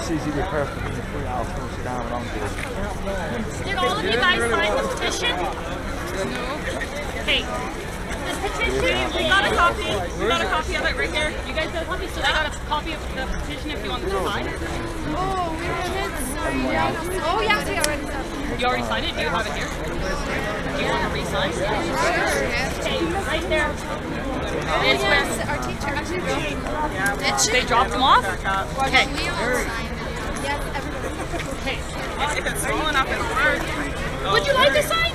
It's easy to be perfect when you put it out and sit down around you. Did all of you guys sign the petition? No. Okay. This petition, we got a copy. We got a copy of it right here. You guys got a copy? So they got a copy of the petition if you want to sign. Oh, we did sign. Oh, yes, we already signed. You already signed it? Do you have it here? Do you want to re-sign? Sure. Okay, right there. It's where Our teacher actually wrote them. Did she? they dropped them off? Okay. We all signed it. Yes, everybody. Okay. If it's swollen up, it's hard. Would you like to sign?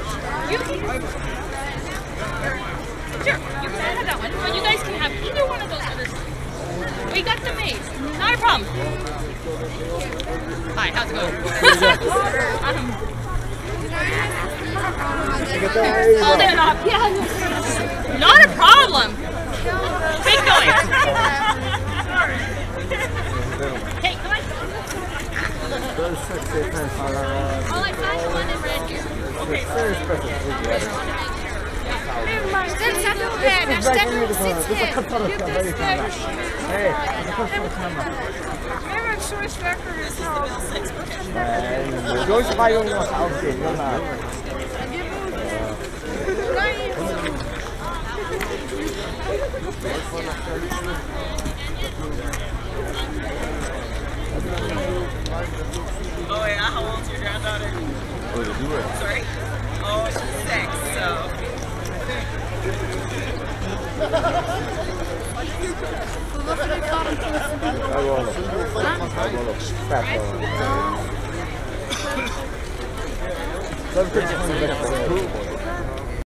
Sure, you can have that one. But you guys can have either one of those other signs. We got them made. Not a problem. Hi, how's it going? Oh, they're not. Yeah. Not a problem. Keep going. Hey, come on. All I signed one in red here. Okay, Then step over there. Now step over and sit here. You can step. Hey, I'm sure it's record is held. Joyce vai on your house, Oh yeah, how old's your granddaughter? Oh, you do it. Sorry? Oh, she's 6, so. I will.